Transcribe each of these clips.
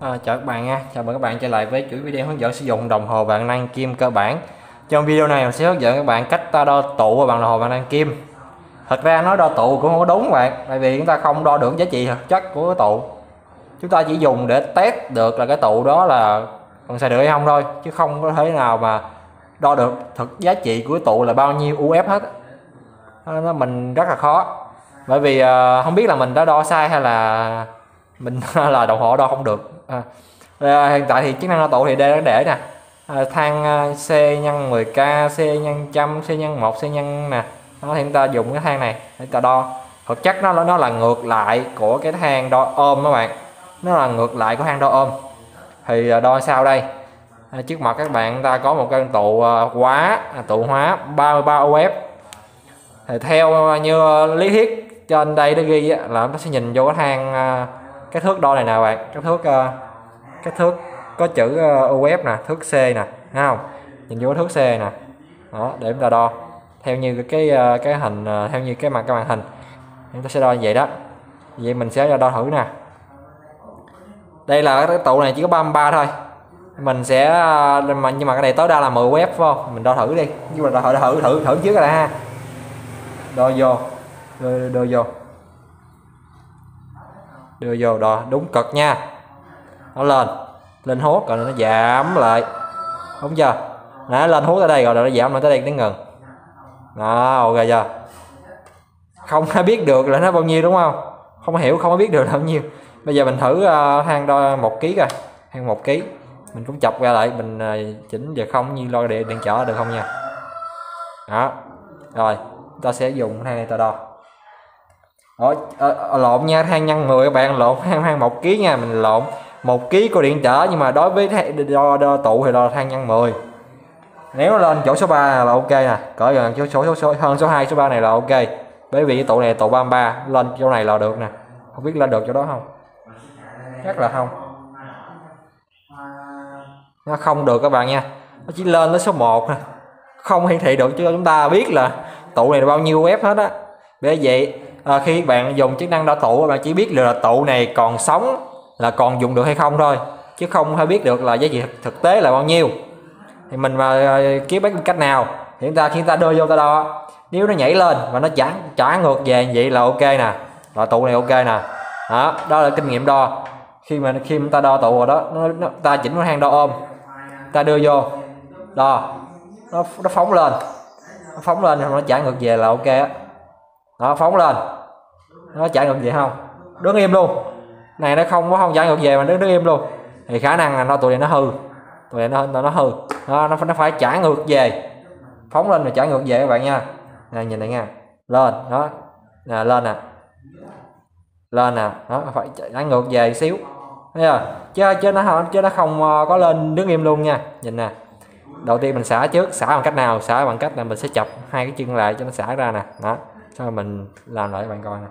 Chào các bạn nha, chào mừng các bạn trở lại với chuỗi video hướng dẫn sử dụng đồng hồ vàng nan kim cơ bản. Trong video này mình sẽ hướng dẫn các bạn cách ta đo tụ vào bằng đồng hồ vàng nan kim. Thật ra nói đo tụ cũng không có đúng bạn, tại vì chúng ta không đo được giá trị thực chất của cái tụ. Chúng ta chỉ dùng để test được là cái tụ đó là còn xài được hay không thôi, chứ không có thể nào mà đo được thực giá trị của cái tụ là bao nhiêu UF hết. Mình rất là khó, bởi vì không biết là mình đã đo sai hay là mình là đồng hồ đo không được. Hiện tại thì chức năng đo tụ thì để nè, thang C nhân 10k, C nhân trăm, C nhân 1, C nhân nè. Đó, thì chúng ta dùng cái thang này để ta đo. Thực chất nó là ngược lại của cái thang đo ôm các bạn, nó là ngược lại của thang đo ôm. Thì đo sao đây? Trước mặt các bạn ta có một cái tụ tụ hóa 33 UF. Thì theo như lý thuyết trên đây nó ghi là nó sẽ nhìn vô cái thang cái thước đo này nè bạn, cái thước có chữ UF nè, thước C nè, thấy không? Nhìn vô cái thước C nè. Đó, để chúng ta đo theo như cái hình, theo như cái màn hình chúng ta sẽ đo như vậy đó. Vậy mình sẽ đo thử nè. Đây là cái tụ này chỉ có 33 thôi. Mình sẽ nhưng mà cái này tối đa là 10 UF phải không? Mình đo thử đi. Nhưng mà thử trước rồi ha. Đo vô. Đưa vô đo đúng cực nha. Nó lên hút rồi nó giảm lại, đúng chưa? Nó lên hút tới đây rồi nó giảm lại tới đây đến ngừng. Đó, ok chưa? Không ai biết được là nó bao nhiêu đúng không? Không hiểu, không có biết được là bao nhiêu. Bây giờ mình thử thang đo 1 kg coi. Thang 1 kg mình cũng chọc ra lại, mình chỉnh về không như lo điện trở được không nha. Đó. Rồi, ta sẽ dùng thang này ta đo. Lộn nha, thang nhân 10 các bạn, lộn thang 1 kg nha, mình lộn 1 kg của điện trở, nhưng mà đối với đo tụ thì đo thang nhân 10. Nếu nó lên chỗ số 3 là ok nè, cỡ gần chỗ hơn số 2 số 3 này là ok. Bởi vì cái tụ này tụ 33, lên chỗ này là được nè. Không biết lên được chỗ đó không? Chắc là không. Nó không được các bạn nha. Nó chỉ lên tới số 1 nè. Không hiển thị được cho chúng ta biết là tụ này là bao nhiêu UF hết á. Bởi vậy khi bạn dùng chức năng đo tụ, bạn chỉ biết là tụ này còn sống là còn dùng được hay không thôi, chứ không hay biết được là giá trị thực tế là bao nhiêu. Thì mình mà kiếm bất cách nào thì khi ta đưa vô ta đo, nếu nó nhảy lên và nó trả ngược về vậy là ok nè, là tụ này ok nè. Đó là kinh nghiệm đo. Khi ta đo tụ rồi đó, ta chỉnh cái thang đo ôm, ta đưa vô đo, nó phóng lên, nó trả ngược về là ok á. Đó, phóng lên nó chạy ngược về không, đứng im luôn này, nó không chạy ngược về mà đứng im luôn, thì khả năng là tụi này nó hư, nó hư. Nó phải trả ngược về, phóng lên rồi trả ngược về các bạn nha. Này, nhìn này nha, lên đó nè, lên nè, đó phải trả ngược về xíu, thấy chưa? chứ nó không có lên đứng im luôn nha. Nhìn nè, đầu tiên mình xả trước, xả bằng cách nào? Xả bằng cách là mình sẽ chọc hai cái chân lại cho nó xả ra nè. Đó, sau mình làm lại bạn coi nè,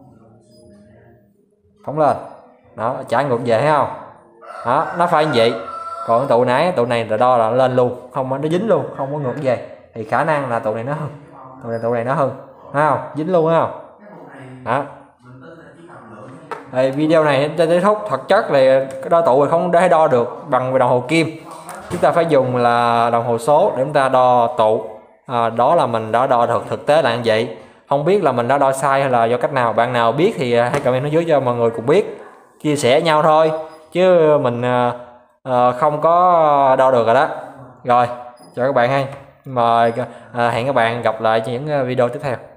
phóng lên, đó trả ngược về, thấy không? Đó, nó phải như vậy. Còn tụ này là đo là lên luôn, không, nó dính luôn, không có ngược về, thì khả năng là tụ này nó hư, tụ này nó hư, thấy không? Dính luôn, thấy không? Đó. Thì video này đến kết thúc. Thực chất là đo tụ thì không để đo được bằng đồng hồ kim, chúng ta phải dùng là đồng hồ số để chúng ta đo tụ. Đó là mình đã đo được thực tế là như vậy. Không biết là mình đã đo sai hay là do cách nào, bạn nào biết thì hãy comment ở dưới cho mọi người cùng biết, chia sẻ nhau thôi, chứ mình không có đo được rồi đó. Rồi, chào các bạn ha, mời hẹn các bạn gặp lại trong những video tiếp theo.